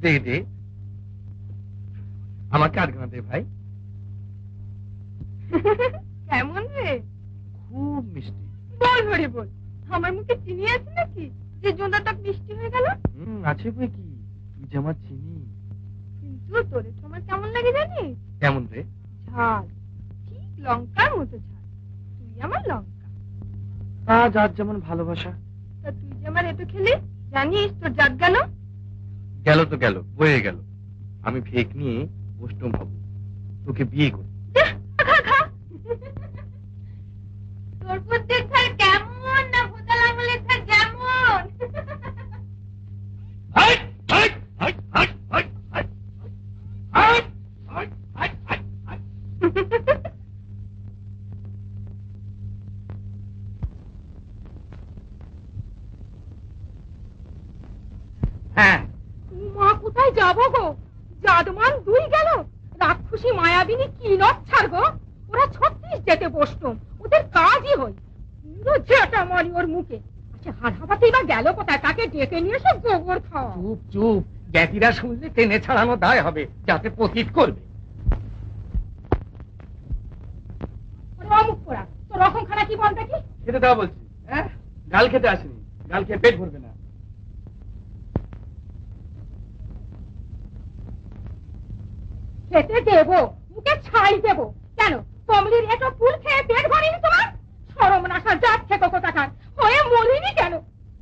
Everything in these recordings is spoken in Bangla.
দে দে, আমাকে আধখানা দে ভাই। কেমন রে? খুব মিষ্টি। বল ভরে বল, আমার মুখে চিনি আছে নাকি যে জোঁদাটা মিষ্টি হয়ে গেল? আছে বই কি, তুই যে আমার চিনি। কিন্তু তোরে তো আমার কেমন লাগে জানিস? কেমন রে? ঝাল, ঠিক লঙ্কার মতো ঝাল। তুই আমার লঙ্কা। তা যার যেমন ভালোবাসা। তা তুই যে আমার এতো খেলি, জানিস তোর জাত গেল? গেল তো গেল, বয়ে গেল। আমি ফেক নিয়ে অষ্টম হব, তোকে বিয়ে করি। তোর বুদ্ধির ধার কেমন না ভোতা লাঙলের ধার যেমন। হ্যাঁ, মা কোথায় যাবো গো? জাদমান দুই গেল, রাক্ষসী মায়াবিনী কি নচ্ছার গো। ওরা 36 যেতে বসতুম, ওদের কাজই হই। যেটা মারি ওর মুখে। আচ্ছা হাড়াবাতেই বা গেল কোথায়? তাকে ডেকে নিয়ে এসে গোবর খাওয়া। চুপ চুপ, জ্ঞাতিরা শুনলে টেনে ছাড়ানো দায় হবে, যাতে পতিত করবে। অমুক করা তোর রকম খানা কি বল দেখি? খেতে দেওয়া বলছি। হ্যাঁ, গাল খেতে আসেনি, গাল খেয়ে পেট ভরবে না। খেতে দেবো, মুখে ছাই দেবো কেন? কমলির এটো ফুল খেয়ে পেট ভরেনি তোমার? শরম নাশা যাচ্ছে কোথাকার, হয়ে মরিনি কেন?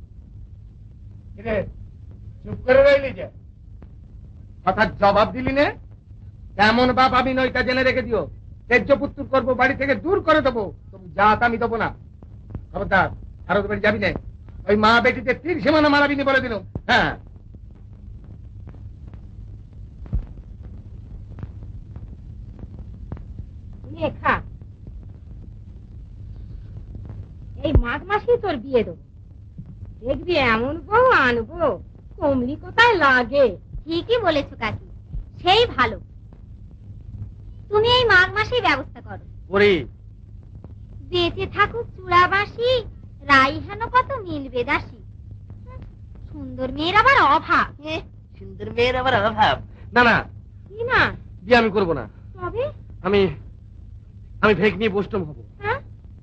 চুপ করে রইলি যে, কথার জবাব দিলি নে। কেমন বাপ আমি নইটা জেনে রেখে দিও। তেজ্য পুত্র করবো, বাড়ি থেকে দূর করে দেবো, তবু জাত আমি দেবো না। খবরদার আরো বাড়ি যাবি না। ওই মা বেটিতে তীর সীমানা মারাবি নি বলে দিলাম। হ্যাঁ, খা, এই মাঘ মাসে তোর বিয়ে দেবো। দেখবি এমন বউ আনবো, কমলি কোথায় লাগে। ঠিকই বলেছো কাকি, সেই ভালো। তুমি এই মাঘ মাসেই ব্যবস্থা করো। ওরে বেঁচে থাকুক চূড়াবাসী, রাইহানো কত মিলবে দাসী। সুন্দর মেয়ের আবার অভাব। সুন্দর মেয়ের আবার অভাব? না না, কি না? বিয়ে আমি করবো না। তবে আমি আমি ভেগ নিয়ে বসটম হবো। হ্যাঁ,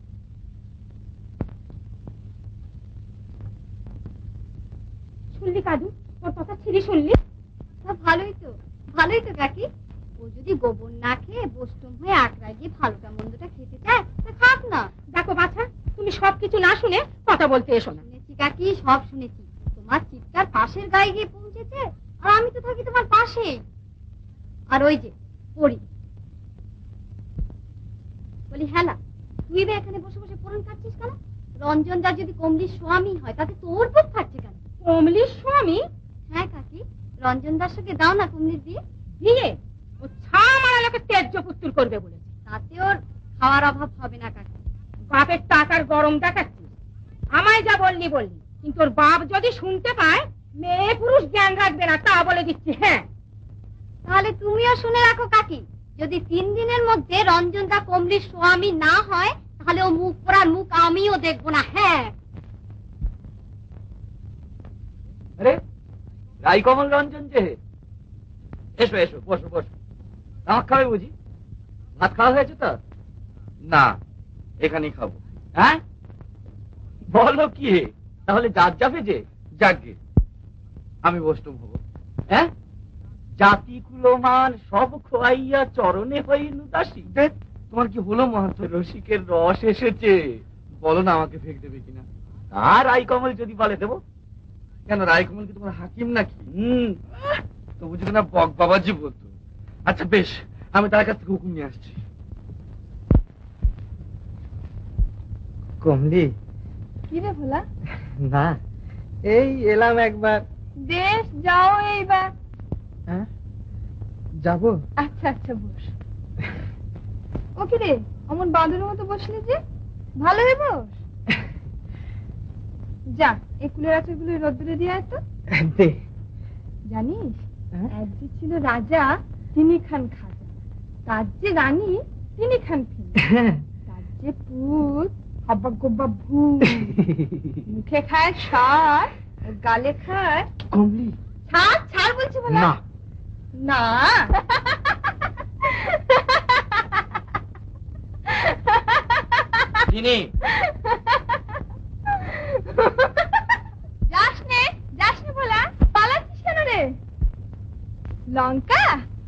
শুনলি কাদু, ওর কথা ছিঁড়ি শুনলি? ভালোই তো কাকি। ও যদি গোবর না খেয়ে বষ্টম হয়ে আকড়ায় গিয়ে ভালোটা মন্দটা খেতে চায়, তা খাক না। দেখো বাছা, তুমি সবকিছু না শুনে কথা বলতে এসো না। শুনেছি কাকি, সব শুনেছি। তোমার চিৎকার পাশের গায়ে গিয়ে পৌঁছেছে, আর আমি তো থাকি তোমার পাশে। আর ওই যে পড়ি বলি, হ্যাঁ তুই বা এখানে বসে বসে পড়ন খাচ্ছিস কেন? রঞ্জন দা যদি কমলির স্বামী হয়, তাতে তোর বুক খাচ্ছে কেন? কমলির স্বামী? হ্যাঁ কাকি, রঞ্জন দার সঙ্গে দাও না কমলির বিয়ে। বিয়ে? ও ছা মারা লোকে তেজ্য পুত্র করবে বলেছে। তাতে ওর খাওয়ার অভাব হবে না কাকি। বাপের টাকার গরম দেখাচ্ছিস। আমায় যা বললি বললি, কিন্তু ওর বাপ যদি শুনতে পায়, মেয়ে পুরুষ জ্ঞান রাখবে না, তা বলে দিচ্ছি। হ্যাঁ, তাহলে তুমিও শুনে রাখো কাকি, যদি 3 দিনের মধ্যে রঞ্জন দা কমলির স্বামী না হয়, তাহলে ও মুখ পোড়ার মুখ আমিও দেখবো না। হ্যাঁ। আরে রাই কমল রঞ্জন যে, এসো এসো, বসো বসো। আমার খাবে বুঝি? ভাত খাওয়া হয়েছে তো? না, এখানেই খাবো। হ্যাঁ, বলো কি? তাহলে যার যাবে যে যাকে, আমি বষ্টম হব। হ্যাঁ, জাতি কুলমান সব খোয়াইয়া চরণে হইল দাসী। তোমার কি হলো মহান্ত? রসিকের রস এসেছে, বলো না আমাকে ফেক দেবে কিনা। আর রাই কমল যদি বলে দেবো। কেন, রাই কমল কি তোমার হাকিম নাকি? তবু যদি না বক বাবাজি বলতো। আচ্ছা বেশ, আমি তার কাছ থেকে হুকুম নিয়ে আসছি। কমলি? কি রে ভোলা? না, এই এলাম একবার। বেশ, যাও এইবার। হ্যাঁ, যাবো। আচ্ছা আচ্ছা, বস। ও কি রে, অমন বাঁদরের মতো বসলি যে? ভালো রে, বস। যা, এই কুলের আচারগুলো রোদ্দুরে দিয়ে আয় তো। জানিস, এক যে ছিল রাজা, তিনি খান খাজা, তার যে রানী, তিনি খান ফিনি, তার যে পুত হাব্বা গোব্বা ভূত, মুখে খায় সার, গালে খায়। কমলি, ছাড় ছাড় বলছি বলা না না চিনি যাস নে বলা পালাচ্ছিস কেন রে লঙ্কা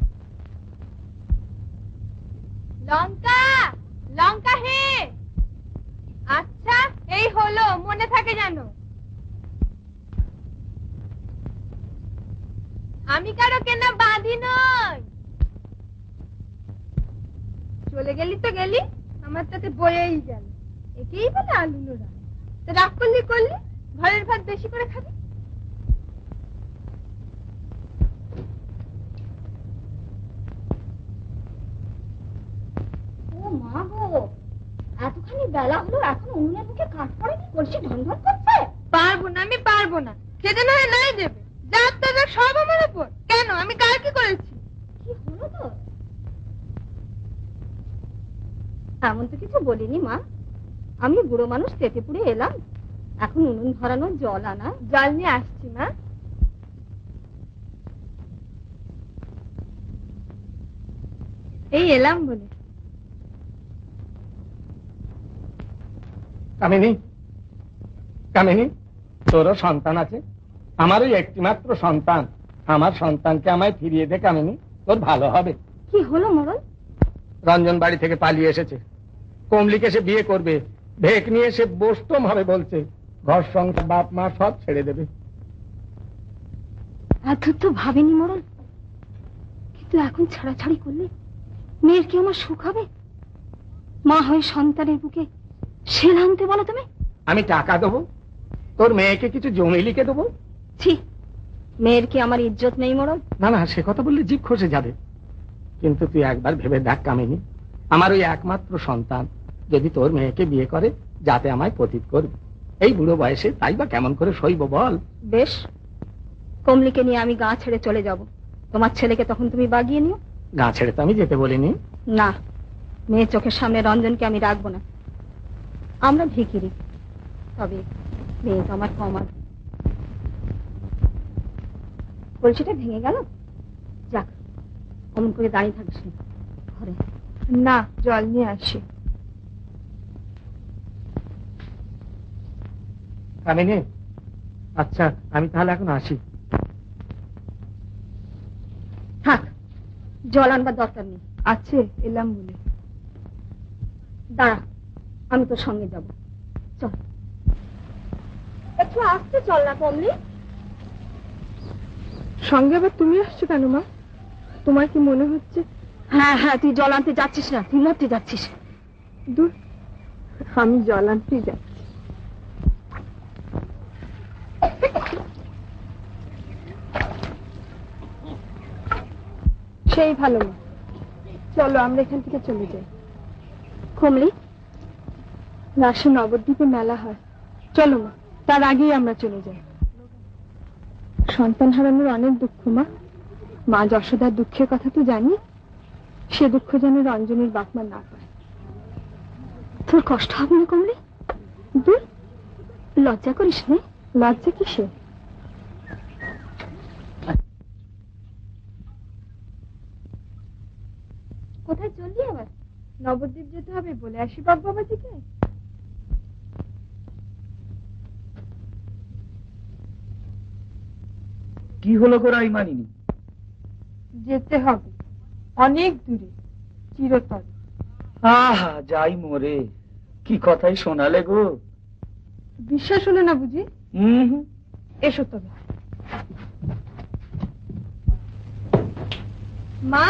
লঙ্কা লঙ্কা হে আচ্ছা এই হলো মনে থাকে জানো আমি কারো কেনা বাঁধি নই চলে গেলি তো গেলি আমার তাতে বয়েই গেল একেই বলে আলু নোড়া তো রাগ করলি ঘরের ভাত বেশি করে খাবি ও মা গো, এতখানি বেলা হলো এখন উনুনের মুখে কাঠ পড়েনি, কলসি ঢন ঢন করছে। পারবো না, আমি পারবো না। খেতে না হয় নাই দেবে, যার টাকা সব আমার উপর। কেন, আমি কার কি করেছি? কি হলো তো? এমন তো কিছু বলিনি মা, আমি বুড়ো মানুষ পেটে পুড়ে এলাম, এখন উনুন ধরানো জল আনা। জল নিয়ে আসছি মা। এই এলাম বলে। কামিনী, কামিনী, তোরও সন্তান আছে, আমারও একটি মাত্র সন্তান। আমার সন্তানকে আমায় ফিরিয়ে দে কামিনী, তোর ভালো হবে। কি হলো মোড়ল? রঞ্জন বাড়ি থেকে পালিয়ে এসেছে, কমলিকে সে বিয়ে করবে, ভেক নিয়ে সে বসতম হবে বলছে, ঘর সংসার বাপ মা সব ছেড়ে দেবে। এত তো ভাবেনি মোড়ল, কিন্তু এখন ছাড়াছাড়ি করলে মেয়ের কি আমার সুখ হবে? মা হয়ে সন্তানের বুকে শেল আনতে বলো তুমি? আমি টাকা দেবো, তোর মেয়েকে কিছু জমি লিখে দেবো। ছি, মেয়ের কি আমার ইজ্জত নেই মোড়ল? না না, সে কথা বললে জিভ খসে যাবে। কিন্তু তুই একবার ভেবে দেখ কামিনী, আমার ওই একমাত্র সন্তান যদি তোর মেয়েকে বিয়ে করে, যাতে আমায় পতিত করবে। এই বুড়ো বয়সে তাই বা কেমন করে সইব বল? বেশ, কমলিকে নিয়ে আমি গা ছেড়ে চলে যাব, তোমার ছেলেকে তখন তুমি বাগিয়ে নিও। গা ছেড়ে তো আমি যেতে বলিনি। না, মেয়ের চোখের সামনে রঞ্জনকে আমি রাখবো না। আমরা ভিখিরি, তবে মেয়ে তো আমার কমার। কলসিটা ভেঙে গেল, যাক, অমন করে দাঁড়িয়ে থাকিস না, ঘরে না, জল নিয়ে আসি। কামিনী, আচ্ছা আমি তাহলে এখন আসি। থাক, জল আনবার দরকার নেই। আছে, এলাম বলে। দাঁড়া, আমি তোর সঙ্গে যাব। চল, একটু আসতে চল না কমলি। সঙ্গে আবার তুমি আসছো কেন মা? তোমার কি মনে হচ্ছে? হ্যাঁ হ্যাঁ, তুই জল আনতে যাচ্ছিস না, তুই মরতে যাচ্ছিস। দূর, আমি জল আনতে যাচ্ছি। সেই ভালো মা, চলো আমরা এখান থেকে চলে যাই। কমলি, রাশে নবদ্বীপে মেলা হয়, চলো মা, তার আগেই আমরা চলে যাই। সন্তান হারানোর অনেক দুঃখ মা, মা যশোদার দুঃখের কথা তো জানি, সে দুঃখ যেন রঞ্জনের বাপমা না পায়। তোর কষ্ট হবে না কমলি? দূর, লজ্জা করিস না। লজ্জা কিসে? কোথায় চললি আবার? নবদ্বীপ যেতে হবে, বলে আসি বাপ বাবাজিকে। কি হলো গোড়াই মানিনি? যেতে হবে অনেক দূরে, চিরতরে। আহা, যাই মোরে, কি কথাই শোনালে গো। বিশ্বাস হলো না বুঝি? এসো তবে। মা,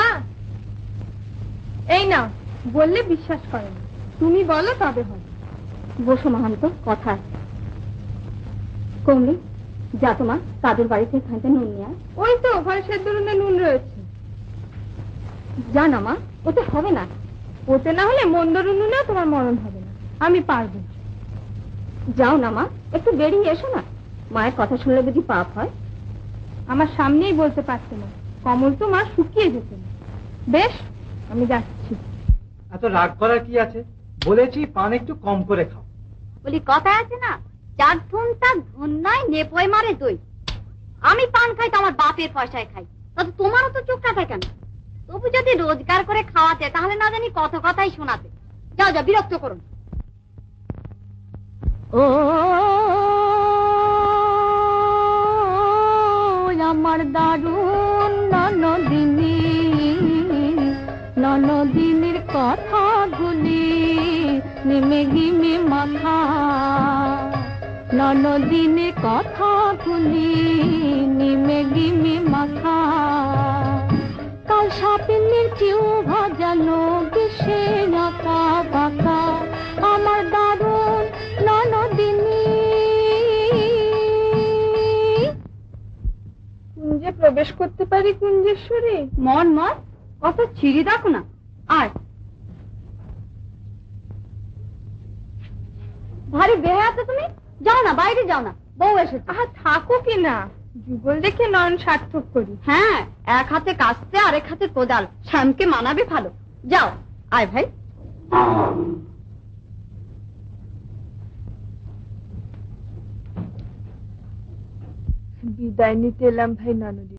এই নাও, বললে বিশ্বাস করে না, তুমি বলো তবে হবে। বসো মহান্ত, কথা আছে। কমলি, যা তোমা, তাদের বাড়িতে খাইতে নুন নিয়ে আয়। ওই তো ঘরে সেদ্ধ নুন রয়েছে। যা না মা, ওতে হবে না। ওতে না হলে মন্দ নুনেও তোমার মরণ হবে না, আমি পারবো। যাও না মা, একটু বেরিয়ে এসো না, মায়ের কথা শুনলে বুঝি পাপ হয়? আমার সামনেই বলতে পারছে না, কমল তো মা শুকিয়ে যেত না। বেশ, আমি যাচ্ছি। এত রাগ করার কি আছে? বলেছি পান একটু কম করে খাও। বলি কথা আছে না, যার ধুন তার ধুন নয়, নেপোয় মারে দই। আমি পান খাই তো আমার বাপের পয়সায় খাই, তাতে তোমারও তো চোখ কাটা কেন? তবু যদি রোজগার করে খাওয়াতে তাহলে না জানি কত কথাই শোনাতে। যাও যাও, বিরক্ত করো না। ও আমার দারুণ ননদিনী, ননদিনীর কথাগুলি নেমে গিমে মাথা, ননদিনীর কথাগুলি নেমে গিমে মাথা। কাল সাপিনের চিউ ভাজানো বিষে আঁকা বাঁকা আমার দারুণ ননদিনী। কুঞ্জে প্রবেশ করতে পারি কুঞ্জেশ্বরী? মন মন কত ছিঁড়ি দেখো না। আয়, ভারী বেহে আছো তুমি, যাও না বাইরে যাও না, বউ এসেছে। আহা থাকো কি না, যুগল দেখে নয়ন সার্থক করি। হ্যাঁ, এক হাতে কাস্তে আর এক হাতে কোদাল, শ্যামকে মানাবে ভালো। যাও, আয় ভাই। বিদায় নিতে এলাম ভাই ননদি।